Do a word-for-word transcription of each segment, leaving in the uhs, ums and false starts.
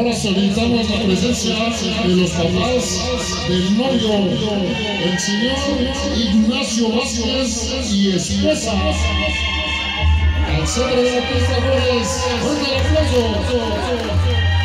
Ahora solicitamos la presencia de los papás del novio, el señor Ignacio Vázquez y esposa. Al centro de la pista, Flores, fuerte el aplauso.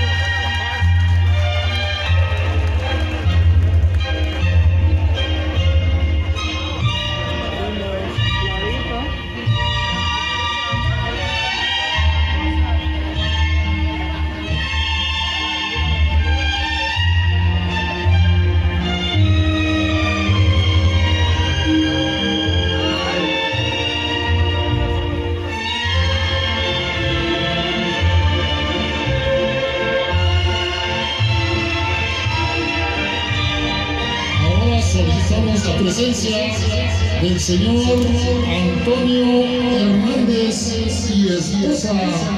Solicitamos la presencia del señor Antonio Hernández y esposa.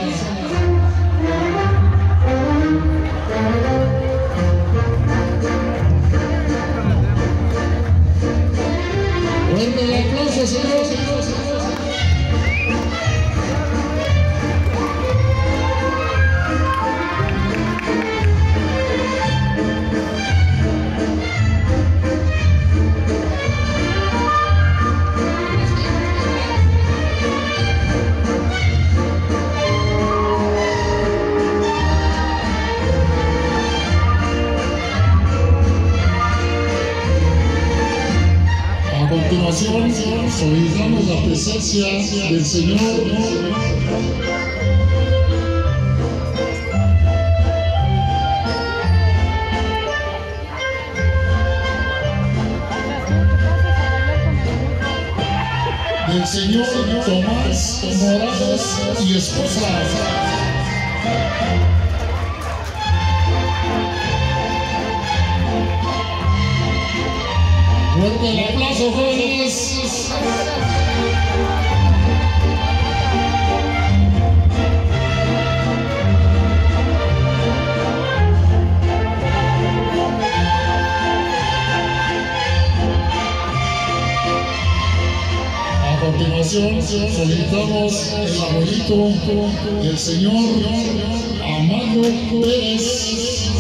Fuerte el aplauso, señor. A continuación, solicitamos la presencia del señor del señor Tomás Morales y esposa. Fuerte el aplauso, jóvenes. A continuación, solicitamos el abuelito del señor Amado Pérez.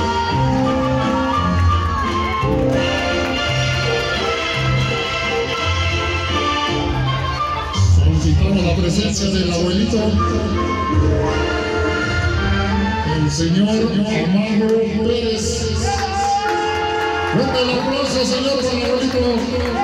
Solicitamos la presencia del abuelito, el señor Amado Pérez. Fuerte el aplauso, señor, para el abuelito.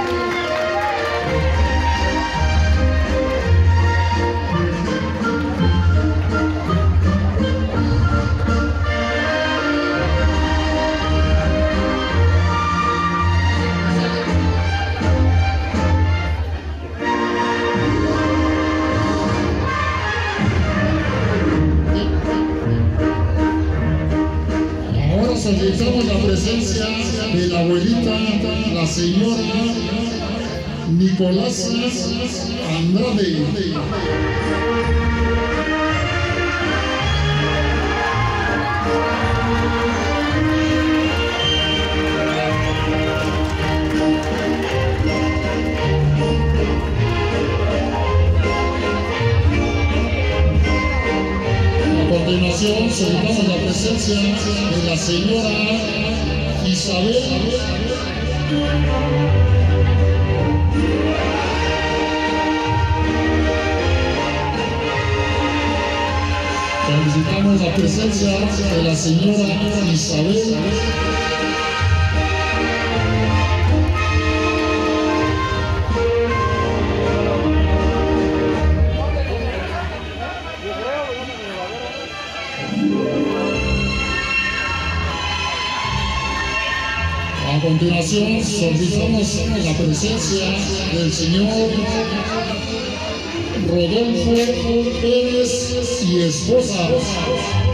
Solicitamos la presencia de la abuelita, la señora Nicolás Andrade. A continuación, solicitamos la presencia de la señora Isabel Solicitamos la presencia de la señora Isabel A continuación, solicitamos la presencia del señor Rodolfo Pérez y esposa.